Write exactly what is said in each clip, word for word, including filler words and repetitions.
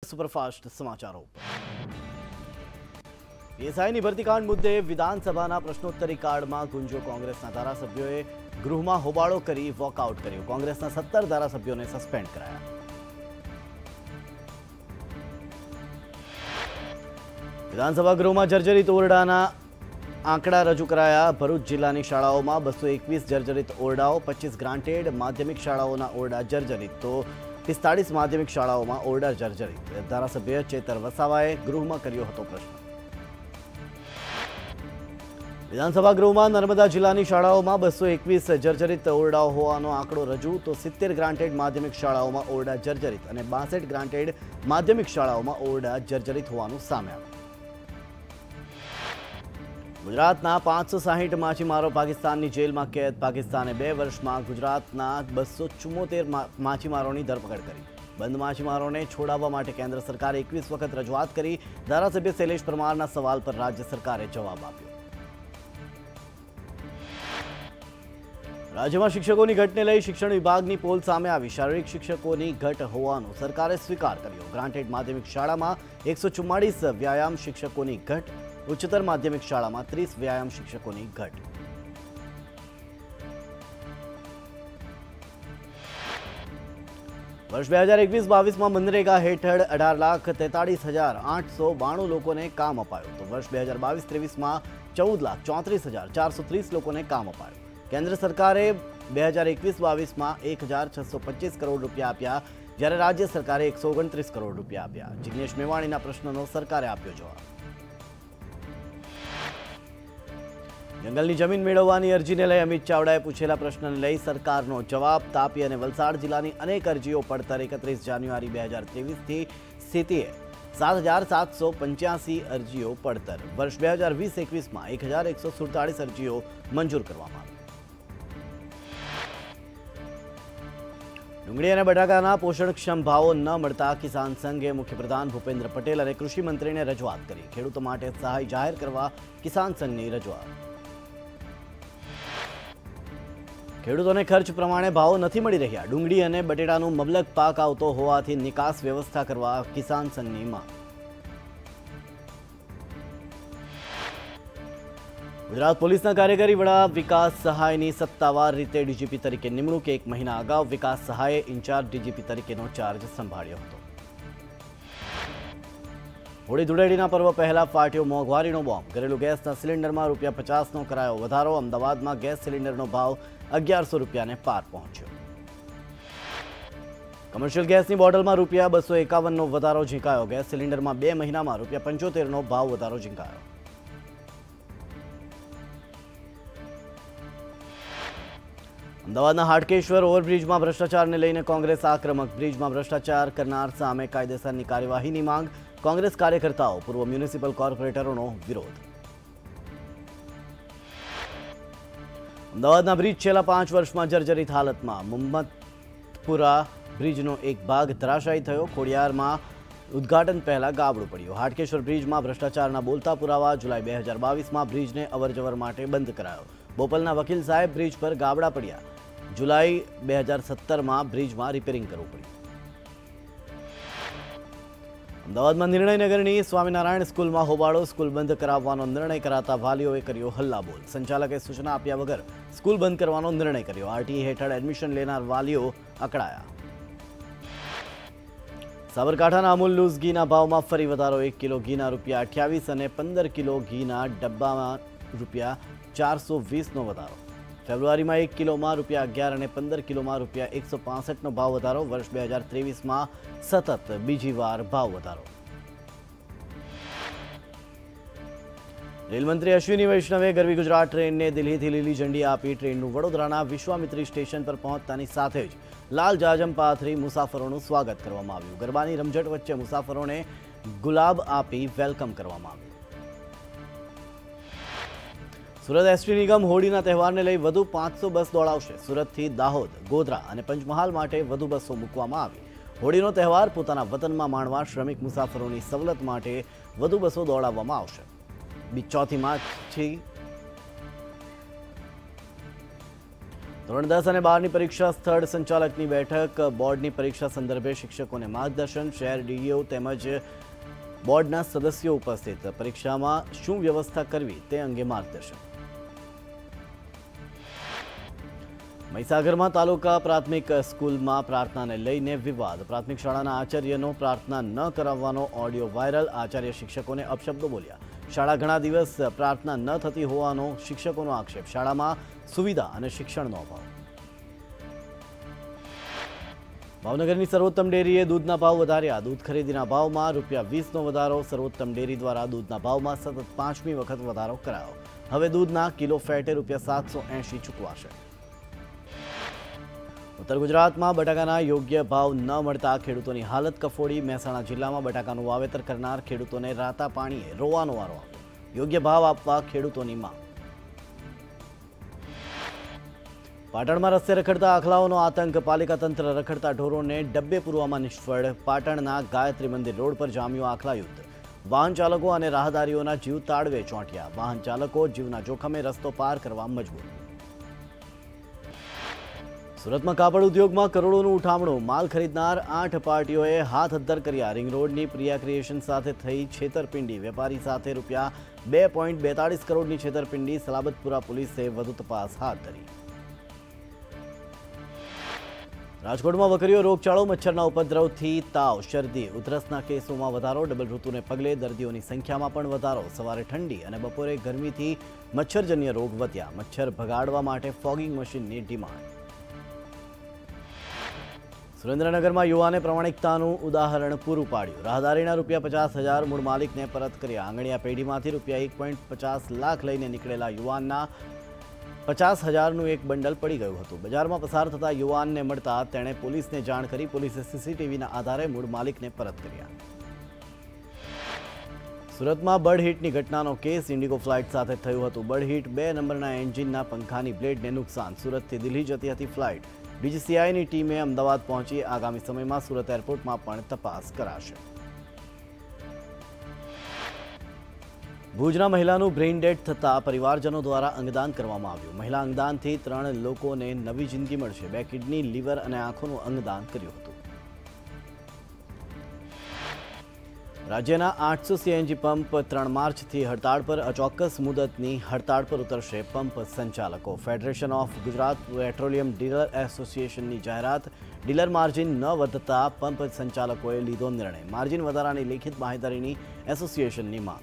Superfast સમાચારો પીએસઆઈની ભરતીકાંડ મુદ્દે વિધાનસભાના પ્રશ્નોત્તરી કાળમાં ગુંજો કોંગ્રેસના ધારાસભ્યોએ ગૃહમાં હોબાળો કરી વોકઆઉટ કર્યું। કોંગ્રેસના સત્તર ધારાસભ્યોને સસ્પેન્ડ કરાયા। વિધાનસભા ગૃહમાં જર્જરિત ઓરડાના આંકડા રજૂ કરાયા। ભરૂચ જિલ્લાની શાળાઓમાં બસો એકવીસ જર્જરિત ઓરડાઓ, પચીસ ગ્રાન્ટેડ માધ્યમિક શાળાઓના ઓરડા જર્જરિત તો પિસ્તાળીસ માધ્યમિક શાળાઓમાં ઓરડા જર્જરિત। ધારાસભ્ય ચેતર વસાવાએ ગૃહમાં કર્યો હતો પ્રશ્ન। વિધાનસભા ગૃહમાં નર્મદા જિલ્લાની શાળાઓમાં બસો એકવીસ જર્જરિત ઓરડાઓ હોવાનો આંકડો રજૂ તો સિત્તેર ગ્રાન્ટેડ માધ્યમિક શાળાઓમાં ઓરડા જર્જરિત અને બાસઠ ગ્રાન્ટેડ માધ્યમિક શાળાઓમાં ઓરડા જર્જરિત હોવાનું સામે આવ્યું। ગુજરાતના પાંચસો સાહીઠ માછીમારો પાકિસ્તાનની જેલમાં કેદ। પાકિસ્તાને બે વર્ષમાં ગુજરાતના બસો ચુમ્મોતેર માછીમારોની ધરપકડ કરી। બંધ માછીમારોને છોડાવવા માટે કેન્દ્ર સરકારે એકવીસ વખત રજૂઆત કરી। ધારાસભ્ય શૈલેષ પરમારના સવાલ પર રાજ્ય સરકારે જવાબ આપ્યો। રાજ્યમાં શિક્ષકોની ઘટને લઈ શિક્ષણ વિભાગની પોલ સામે આવી। શારીરિક શિક્ષકોની ઘટ હોવાનો સરકારે સ્વીકાર કર્યો। ગ્રાન્ટેડ માધ્યમિક શાળામાં એકસો ચુમ્માળીસ વ્યાયામ શિક્ષકોની ઘટ, ઉચ્ચતર માધ્યમિક શાળામાં ત્રીસ વ્યાયામ શિક્ષકોની ઘટ। વર્ષ બે હજાર એકવીસ બાવીસમાં મનરેગા હેઠળ અઢાર લાખ તેતાળીસ હજાર આઠસો બાણું લોકોને કામ અપાયું તો વર્ષ બે હજાર બાવીસ ત્રેવીસમાં ચૌદ લાખ ચોત્રીસ હજાર ચારસો ત્રીસ લોકોને કામ અપાયું। કેન્દ્ર સરકારે બે હજાર એકવીસ બાવીસમાં એક હજાર છસો પચીસ કરોડ રૂપિયા આપ્યા, જ્યારે રાજ્ય સરકારે એકસો ઓગણત્રીસ કરોડ રૂપિયા આપ્યા। જિગ્નેશ મેવાણીના પ્રશ્નનો સરકારે આપ્યો જવાબ। જંગલની જમીન મેળવવાની અરજીને લઈ અમિત ચાવડાએ પૂછેલા પ્રશ્નને લઈ સરકારનો જવાબ। તાપી અને વલસાડ જિલ્લાની અનેક અરજીઓ પડતર। એકત્રીસ જાન્યુઆરી બે હજાર ત્રેવીસથી સ્થિતિએ सात हजार सात सौ पंचासी अरजीओ पड़तर। वर्ष બે હજાર વીસ એકવીસ में एक हजार एक सौ सुड़तालीस अरजीओ मंजूर करवामां आवी। डूंगળી અને બટાકાના પોષણક્ષમ ભાવો ન મળતા કિસાન સંઘે મુખ્યપ્રધાન ભૂપેન્દ્ર પટેલ અને કૃષિ મંત્રીને રજૂઆત કરી। ખેડૂતો માટે સહાય જાહેર કરવા કિસાન સંઘની રજૂઆત। ખેડૂતોને ખર્ચ પ્રમાણે ભાવો નથી મળી રહ્યા। ડુંગળી અને બટેટાનું મબલક પાક આવતો હોવાથી નિકાસ વ્યવસ્થા કરવા કિસાન સંઘની માંગ। ગુજરાત પોલીસના કાર્યકારી વડા વિકાસ સહાયની સત્તાવાર રીતે ડીજીપી તરીકે નિમણૂક। એક મહિના અગાઉ વિકાસ સહાયે ઇન્ચાર્જ ડીજીપી તરીકેનો ચાર્જ સંભાળ્યો હતો। હોળી ધૂળેટીના પર્વ પહેલા ફાટ્યો મોંઘવારીનો બોમ્બ। ઘરેલુ ગેસના સિલિન્ડરમાં રૂપિયા પચાસનો કરાયો વધારો। અમદાવાદમાં ગેસ સિલિન્ડરનો ભાવ અગિયારસો રૂપિયાને પાર પહોંચ્યો। કમર્શિયલ ગેસની બોટલમાં રૂપિયા બસો એકાવનનો વધારો ઝીંકાયો। ગેસ સિલિન્ડરમાં બે મહિનામાં રૂપિયા પંચોતેરનો ભાવ વધારો ઝીંકાયો। અમદાવાદના હાટકેશ્વર ઓવરબ્રિજમાં ભ્રષ્ટાચારને લઈને કોંગ્રેસ આક્રમક। બ્રિજમાં ભ્રષ્ટાચાર કરનાર સામે કાયદેસરની કાર્યવાહીની માંગ। કોંગ્રેસ કાર્યકર્તાઓ પૂર્વ મ્યુનિસિપલ કોર્પોરેટરોનો વિરોધ। અમદાવાદના બ્રિજ છેલ્લા પાંચ વર્ષમાં જર્જરિત હાલતમાં। મુહમ્મદપુરા બ્રિજનો એક ભાગ ધરાશાયી થયો। ખોડિયારમાં ઉદ્ઘાટન પહેલા ગાબડું પડ્યું। હાટકેશ્વર બ્રિજમાં ભ્રષ્ટાચારના બોલતા પુરાવા। જુલાઈ બે હજાર બાવીસમાં બ્રિજને અવરજવર માટે બંધ કરાયો। બોપલના વકીલ સાહેબ બ્રિજ પર ગાબડા પડ્યા। जुलाई બે હજાર સત્તર में ब्रिज में रिपेरिंग करवू पड़्યું। अमदावाद में निर्णयनगरनी स्वामीनारायण स्कूल में होबाळो। स्कूल बंद कराववानो निर्णय कराता वालीओए कर्यो हल्लाबोल। संचालके सूचना आप्या वगर स्कूल बंद करवानो निर्णय कर्यो। आरटीई हेठळ एडमिशन लेनार वालीओ अकड़ाया। साबरकांठाना अमूल लूज घीना भावमां फरी वधारो। एक किलो घीना रूपिया अठावीस और पंदर किलो घीना डब्बा में रूपिया चार सौ वीस नो वधारो। फेब्रुआरी में एक किलो में रूपिया अगियार और पंदर किलो में रूपिया एक सौ पांसठ नो भाव वधारो। वर्ष બે હજાર ત્રેવીસ में सतत बीजी वार भाव वधारो। रेलमंत्री अश्विनी वैष्णवे गरवी गुजरात ट्रेन ने दिल्ही थी लीली झंडी आपी। ट्रेन वडोदराना विश्वामित्री स्टेशन पर पहोंचतानी साथे ज लाल जाजम पाथरी मुसाफरोनुं स्वागत करवामां आव्युं। गरबानी रमझट वच्चे मुसाफरोने गुलाब आपी वेलकम करवामां आव्युं। सूरत एसटी निगम होळीना तहेवारने लई वधु पांच सौ बस दौड़ावशे। सूरतथी दाहोद, गोधरा और पंचमहाल माटे वधु बसों मूकवामां आवी। होळीनो तहेवार पोताना वतनमा माणवा श्रमिक मुसाफरोनी सवलत माटे वधु बसों दौड़ाववामां आवशे। बीज चौथी मार्चथी ધોરણ દસ અને બારની પરીક્ષા સ્થળ સંચાલકની બેઠક, બોર્ડની પરીક્ષા સંદર્ભે શિક્ષકોને માર્ગદર્શન, શહેર ડીઈઓ તેમજ બોર્ડના સદસ્યો ઉપસ્થિત, પરીક્ષામાં શું વ્યવસ્થા કરવી તે અંગે માર્ગદર્શન. મહીસાગરમાં તાલુકા પ્રાથમિક સ્કૂલમાં પ્રાર્થનાને લઈને વિવાદ, પ્રાથમિક શાળાના આચાર્યનો પ્રાર્થના ન કરાવવાનો ઓડિયો વાયરલ, આચાર્ય શિક્ષકોને અપશબ્દો બોલ્યા. શાળા ઘણા દિવસ પ્રાર્થના ન થતી હોવાનો શિક્ષકોનો આક્ષેપ, શાળામાં સુવિધા અને શિક્ષણનો અભાવ. ભાવનગરની સર્વોત્તમ ડેરીએ દૂધના ભાવ વધાર્યા, દૂધ ખરીદીના ભાવમાં રૂપિયા વીસનો વધારો, સર્વોત્તમ ડેરી દ્વારા દૂધના ભાવમાં સતત પાંચમી વખત વધારો કરાયો. હવે દૂધના કિલો ફેટે રૂપિયા સાતસો એંશી ચૂકવાશે. ઉત્તર ગુજરાતમાં બટાકાના યોગ્ય ભાવ ન મળતા ખેડૂતોની હાલત કફોડી, મહેસાણા જિલ્લામાં બટાકાનું વાવેતર કરનાર ખેડૂતોને રાતા પાણીએ રોવાનો વારો આવ્યો. યોગ્ય ભાવ આપવા ખેડૂતોની માંગ. પાટણમાં રસ્તે રખડતા આખલાઓનો આતંક, પાલિકા તંત્ર રખડતા ઢોરોને ડબ્બે પૂરવામાં નિષ્ફળ, પાટણના ગાયત્રી મંદિર રોડ પર જામ્યું આખલા યુદ્ધ, વાહન ચાલકો અને રાહદારીઓના જીવ તાળવે ચોંટ્યા, વાહન ચાલકો જીવના જોખમે રસ્તો પાર કરવા મજબૂર. સુરતમાં કાપડ ઉદ્યોગમાં કરોડોનું ઉઠામણું, માલ ખરીદનાર આઠ પાર્ટીઓએ હાથ અદ્ધર કર્યા, રિંગ રોડની પ્રિયા ક્રિએશન સાથે થઈ છેતરપિંડી, વેપારી સાથે રૂપિયા બે પોઈન્ટ બેતાળીસ કરોડની છેતરપિંડી, સલાબતપુરા પોલીસે વધુ તપાસ હાથ ધરી. રાજકોટમાં વકર્યો રોગચાળો, મચ્છરના ઉપદ્રવથી તાવ, શરદી, ઉધરસના કેસોમાં વધારો, ડબલ ઋતુને પગલે દર્દીઓની સંખ્યામાં પણ વધારો, સવારે ઠંડી અને બપોરે ગરમીથી મચ્છરજન્ય રોગ વધ્યા, મચ્છર ભગાડવા માટે ફોગિંગ મશીનની ડિમાન્ડ. સુરેન્દ્રનગરમાં યુવાને પ્રમાણિકતાનું ઉદાહરણ પૂરું પાડ્યું, રાહદારીના રૂપિયા પચાસ હજાર મૂળ માલિકને પરત કર્યા, આંગણિયા પેઢીમાંથી રૂપિયા એક પોઈન્ટ પચાસ લાખ લઈને નીકળેલા યુવાનના પચાસ હજારનું એક બંડલ પડી ગયું હતું. બજારમાં પસાર થતા યુવાનને મળતા તેણે પોલીસને જાણ કરી, પોલીસે સીસીટીવીના આધારે મૂળ માલિકને પરત કર્યા. સુરતમાં બર્ડ હીટની ઘટનાનો કેસ, ઇન્ડિગો ફ્લાઇટ સાથે થયું હતું બર્ડ હીટ, બે નંબરના એન્જિનના પંખાની બ્લેડને નુકસાન, સુરતથી દિલ્હી જતી હતી ફ્લાઇટ. ડીજીસીઆઈની ટીમે અમદાવાદ પહોંચી, આગામી સમયમાં સુરત એરપોર્ટમાં પણ તપાસ કરાશે. ભુજના મહિલાનું બ્રેઇન ડેડ થતાં પરિવારજનો દ્વારા અંગદાન કરવામાં આવ્યું, મહિલા અંગદાનથી ત્રણ લોકોને નવી જિંદગી મળશે, બે કિડની, લીવર અને આંખોનું અંગદાન કર્યું હતું. રાજ્યના આઠસો સીએનજી પંપ ત્રણ માર્ચથી હડતાળ પર, અચોક્કસ મુદતની હડતાળ પર ઉતરશે પંપ સંચાલકો. Federation of Gujarat petroleum dealer એસોસિએશનની જાહેરાત, ડીલર માર્જિન ન વધતા પંપ સંચાલકોએ લીધો નિર્ણય, માર્જિન વધારાની લેખિત બાંહેધરીની એસોસિએશનની માંગ.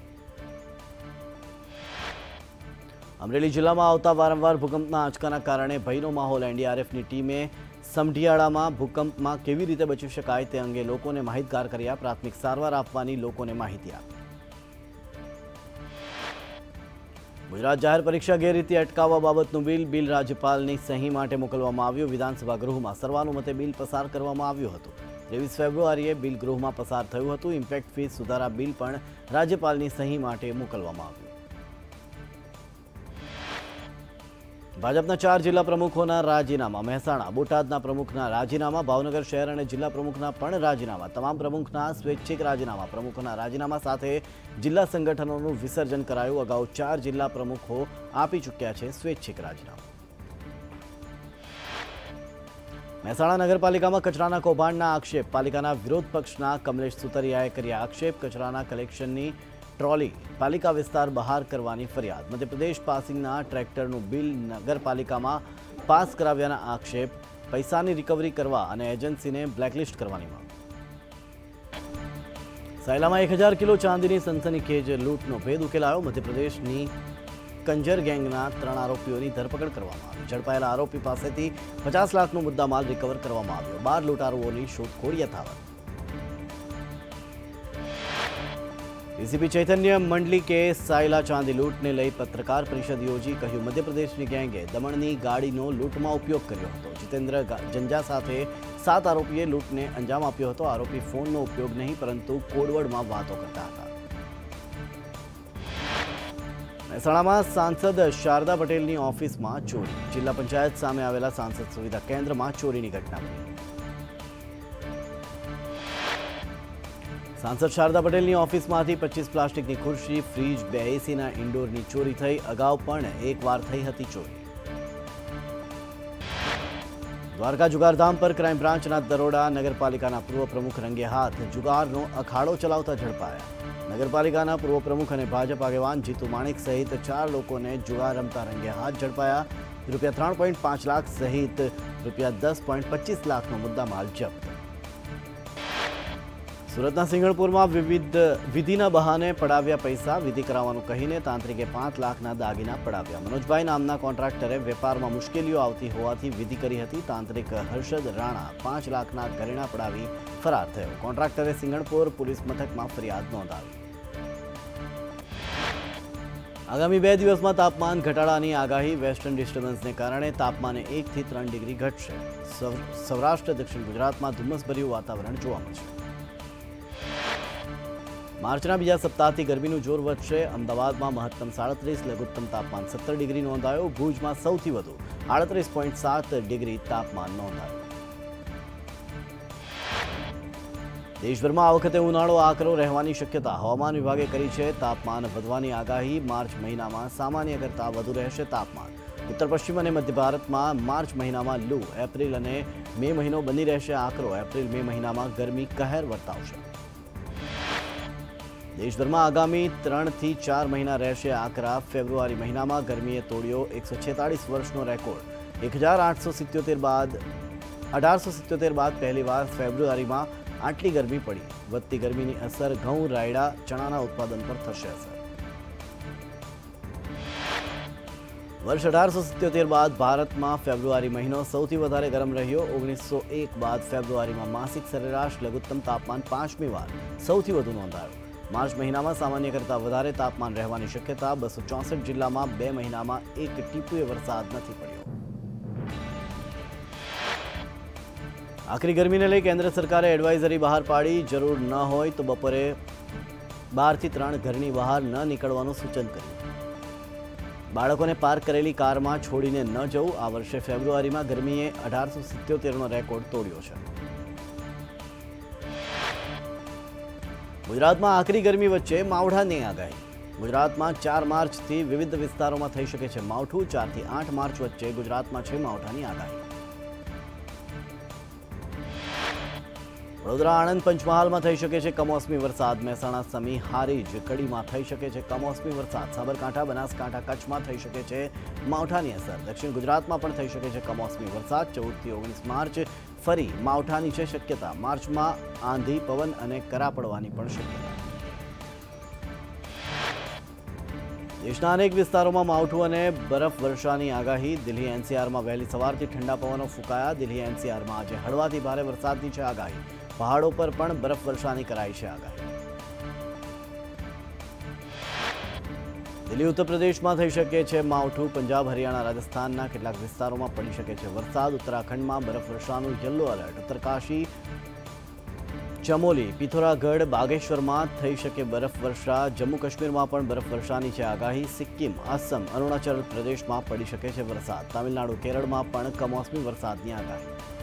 અમરેલી જિલ્લામાં આવતા વારંવાર ભૂકંપના આંચકાના કારણે ભયનો માહોલ, એનડીઆરએફની ટીમે સમઢિયાળામાં ભૂકંપમાં કેવી રીતે બચી શકાય તે અંગે લોકોને માહિતગાર કર્યા, પ્રાથમિક સારવાર આપવાની લોકોને માહિતી આપી. ગુજરાત જાહેર પરીક્ષા ગેરરીતિ અટકાવવા બાબતનું બિલ બિલ રાજ્યપાલની સહી માટે મોકલવામાં આવ્યું, વિધાનસભા ગૃહમાં સર્વાનુમતે બિલ પસાર કરવામાં આવ્યું હતું. ત્રેવીસ ફેબ્રુઆરીએ બિલ ગૃહમાં પસાર થયું હતું. ઇમ્પેક્ટ ફીસ સુધારા બિલ પણ રાજ્યપાલની સહી માટે મોકલવામાં આવ્યું. ભાજપના ચાર જિલ્લા પ્રમુખોના રાજીનામા, મહેસાણા, બોટાદના પ્રમુખના રાજીનામા, ભાવનગર શહેર અને જિલ્લા પ્રમુખના પણ રાજીનામા, તમામ પ્રમુખના સ્વૈચ્છિક રાજીનામા, પ્રમુખોના રાજીનામા સાથે જિલ્લા સંગઠનોનું વિસર્જન કરાયું. અગાઉ ચાર જિલ્લા પ્રમુખો આપી ચૂક્યા છે સ્વૈચ્છિક રાજીનામા. મહેસાણા નગરપાલિકામાં કચરાના કૌભાંડના આક્ષેપ, પાલિકાના વિરોધ પક્ષના કમલેશ સુતરિયાએ કર્યા આક્ષેપ, કચરાના કલેક્શનની ટ્રોલી પાલિકા વિસ્તાર બહાર કરવાની ફરિયાદ, મધ્યપ્રદેશ પાસિંગના ટ્રેક્ટરનું બિલ નગરપાલિકામાં પાસ કરાવ્યાના આક્ષેપ, પૈસાની રિકવરી કરવા અને એજન્સીને બ્લેકલિસ્ટ કરવાની માંગ. સાયલામાં એક હજાર કિલો ચાંદીની સનસનીખેજ લૂંટનો ભેદ ઉકેલાયો, મધ્યપ્રદેશની કંજર ગેંગના ત્રણ આરોપીઓની ધરપકડ કરવામાં આવી, ઝડપાયેલા આરોપી પાસેથી પચાસ લાખનો મુદ્દામાલ રિકવર કરવામાં આવ્યો, બાર લૂંટારુઓની શોધખોળ યથાવત. ડીસીપી ચૈતન્ય મંડલિકે સાયલા ચાંદી લૂંટને લઈ પત્રકાર પરિષદ યોજી, કહ્યું મધ્યપ્રદેશની ગેંગે દમણની ગાડીનો લૂંટમાં ઉપયોગ કર્યો હતો. જીતેન્દ્ર જંજા સાથે સાત આરોપીએ લૂંટને અંજામ આપ્યો હતો. આરોપી ફોનનો ઉપયોગ નહીં પરંતુ કોડવર્ડમાં વાતો કરતા હતા. મહેસાણામાં સાંસદ શારદા પટેલની ઓફિસમાં ચોરી, જિલ્લા પંચાયત સામે આવેલા સાંસદ સુવિધા કેન્દ્રમાં ચોરીની ઘટના બની. સાંસદ શારદા પટેલની ઓફિસમાંથી પચીસ પ્લાસ્ટિકની ખુરશી, ફ્રીજ, બે એસીના ઇન્ડોરની ચોરી થઈ. અગાઉ પણ એક વાર થઈ હતી ચોરી. દ્વારકા જુગારધામ પર ક્રાઇમ બ્રાન્ચના દરોડા નગરપાલિકાના પૂર્વ પ્રમુખ રંગે હાથ જુગારનો અખાડો ચલાવતા ઝડપાયા। નગરપાલિકાના પૂર્વ પ્રમુખ અને ભાજપ આગેવાન જીતુ માણેક સહિત ચાર લોકોને જુગાર રમતા રંગે હાથ ઝડપાયા। રૂપિયા ત્રણ પોઈન્ટ પાંચ લાખ સહિત રૂપિયા દસ પોઈન્ટ પચીસ લાખનો મુદ્દામાલ જપ્ત। સુરતના સિંગણપુરમાં વિવિધ વિધિના બહાને પડાવ્યા પૈસા। વિધિ કરાવવાનું કહીને તાંત્રિકે પાંચ લાખના દાગીના પડાવ્યા। મનોજભાઈ નામના કોન્ટ્રાક્ટરે વેપારમાં મુશ્કેલીઓ આવતી હોવાથી વિધિ કરી હતી। તાંત્રિક હર્ષદ રાણા પાંચ લાખના ઘરેણા પડાવી ફરાર થયો। કોન્ટ્રાક્ટરે સિંગણપુર પોલીસ મથકમાં ફરિયાદ નોંધાવી। આગામી બે દિવસમાં તાપમાન ઘટાડાની આગાહી। વેસ્ટર્ન ડિસ્ટર્બન્સને કારણે તાપમાન એકથી ત્રણ ડિગ્રી ઘટશે। સૌરાષ્ટ્ર દક્ષિણ ગુજરાતમાં ધુમ્મસભર્યું વાતાવરણ જોવા મળશે। માર્ચના બીજા સપ્તાહથી ગરમીનું જોર વધશે। અમદાવાદમાં મહત્તમ સાડત્રીસ, લઘુત્તમ તાપમાન સત્તર ડિગ્રી નોંધાયો। ભુજમાં સૌથી વધુ આડત્રીસ પોઈન્ટ સાત ડિગ્રી તાપમાન નોંધાયું। દેશભરમાં આ વખતે ઉનાળો આકરો રહેવાની શક્યતા હવામાન વિભાગે કરી છે। તાપમાન વધવાની આગાહી। માર્ચ મહિનામાં સામાન્ય કરતાં વધુ રહેશે તાપમાન। ઉત્તર પશ્ચિમ અને મધ્ય ભારતમાં માર્ચ મહિનામાં લૂ, એપ્રિલ અને મે મહિનો બની રહેશે આકરો। એપ્રિલ મે મહિનામાં ગરમી કહેર વર્તાવશે। દેશભરમાં આગામી ત્રણથી ચાર મહિના રહેશે આકરા। ફેબ્રુઆરી મહિનામાં ગરમીએ તોડ્યો એકસો છેતાળીસ વર્ષનો રેકોર્ડ। એક હજાર આઠસો સિત્યોતેર બાદ અઢારસો સિત્યોતેર બાદ પહેલીવાર ફેબ્રુઆરીમાં આટલી ગરમી પડી। વધતી ગરમીની અસર ઘઉં, રાયડા, ચણાના ઉત્પાદન પર થશે અસર। વર્ષ અઢારસો સિત્યોતેર બાદ ભારતમાં ફેબ્રુઆરી મહિનો સૌથી વધારે ગરમ રહ્યો। ઓગણીસો એક બાદ ફેબ્રુઆરીમાં માસિક સરેરાશ લઘુત્તમ તાપમાન પાંચમી વાર સૌથી વધુ નોંધાયું। માર્ચ મહિનામાં સામાન્ય કરતાં વધારે તાપમાન રહેવાની શક્યતા। બસો ચોસઠ જિલ્લામાં બે મહિનામાં એક ટીપુએ વરસાદ નથી પડ્યો। આકરી ગરમીને લઈ કેન્દ્ર સરકારે એડવાઇઝરી બહાર પાડી। જરૂર ન હોય તો બપોરે બારથી ત્રણ ઘરની બહાર ન નીકળવાનું સૂચન કર્યું। બાળકોને પાર્ક કરેલી કારમાં છોડીને ન જવું। આ વર્ષે ફેબ્રુઆરીમાં ગરમીએ અઢારસો સિત્યોતેરનો રેકોર્ડ તોડ્યો છે। ગુજરાતમાં આકરી ગરમી વચ્ચે માવઠાની આગાહી। ગુજરાતમાં ચાર માર્ચથી વિવિધ વિસ્તારોમાં થઈ શકે છે માવઠું। ચારથી આઠ માર્ચ વચ્ચે ગુજરાતમાં છે માવઠાની આગાહી। વડોદરા, આણંદ, પંચમહાલમાં થઈ શકે છે કમોસમી વરસાદ। મહેસાણા, સમી, હારીજ, કડીમાં થઈ શકે છે કમોસમી વરસાદ। સાબરકાંઠા, બનાસકાંઠા, કચ્છમાં થઈ શકે છે માવઠાની અસર। દક્ષિણ ગુજરાતમાં પણ થઈ શકે છે કમોસમી વરસાદ। ચૌદથી ઓગણીસ માર્ચ ફરી માવઠાની છે શક્યતા। માર્ચમાં આંધી, પવન અને કરા પડવાની પણ શક્યતા। દેશના અનેક વિસ્તારોમાં માવઠું અને બરફ વર્ષાની આગાહી। દિલ્હી એનસીઆરમાં વહેલી સવારથી ઠંડા પવનો ફૂંકાયા। દિલ્હી એનસીઆરમાં આજે હળવાથી ભારે વરસાદની છે આગાહી। પહાડો પર પણ બરફ વર્ષાની કરાઈ છે આગાહી। દિલ્હી, ઉત્તર પ્રદેશમાં થઈ શકે છે માવઠું। પંજાબ, હરિયાણા, રાજસ્થાનના કેટલાક વિસ્તારોમાં પડી શકે છે વરસાદ। ઉત્તરાખંડમાં બરફ વર્ષાનું યલો એલર્ટ। ઉત્તરકાશી, ચમોલી, પિથોરાગઢ, બાગેશ્વરમાં થઈ શકે બરફ વર્ષા। જમ્મુ કાશ્મીરમાં પણ બરફ વર્ષાની છે આગાહી। સિક્કિમ, આસામ, અરુણાચલ પ્રદેશમાં પડી શકે છે વરસાદ। તમિલનાડુ, કેરળમાં પણ કમોસમી વરસાદની આગાહી।